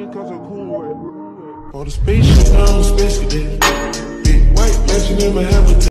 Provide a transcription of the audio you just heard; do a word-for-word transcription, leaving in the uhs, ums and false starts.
On the spaceship, I'm a space cadet. Big white mansion in my habitat.